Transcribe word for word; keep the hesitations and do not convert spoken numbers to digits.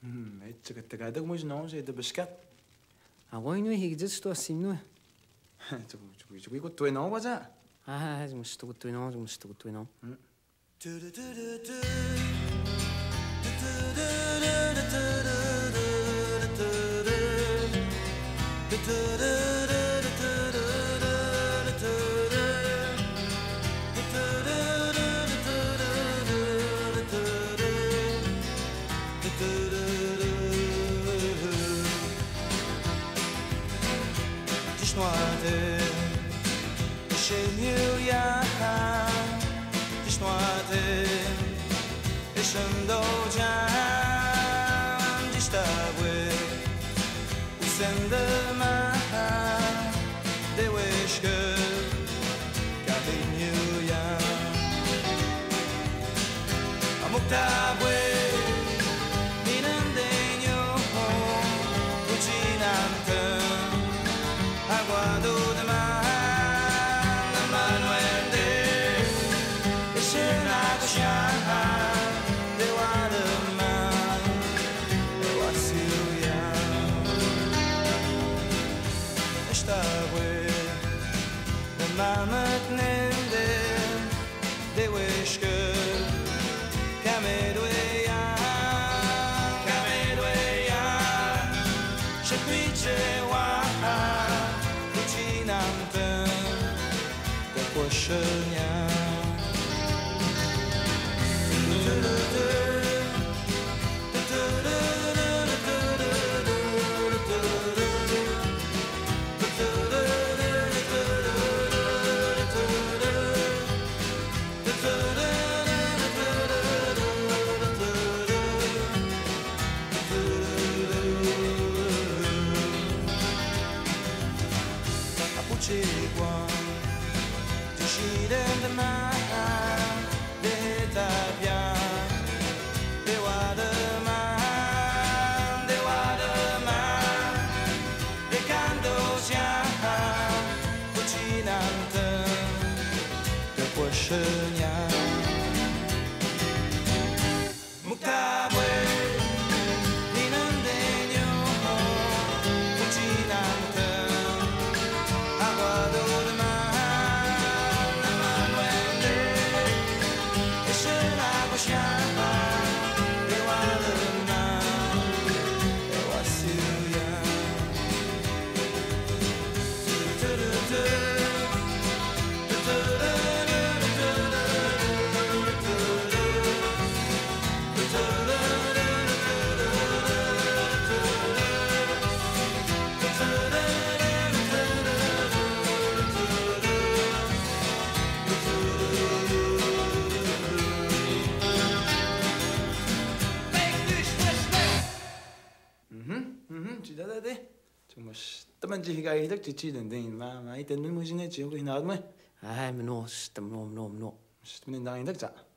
Ece que te gada como não, jeito buscar. Agora não é que diz estou assim, não é? Chucu, chucu, chucu, chucu, tu é não, waja? Ah, mas estou tu não, mas estou tu não. Teman jika hidup cici dan ding, ma ma itu nu mungkin aja kau hinau mah. Ah, menus, temno, menno, menno. Mesti menendang hidup cak.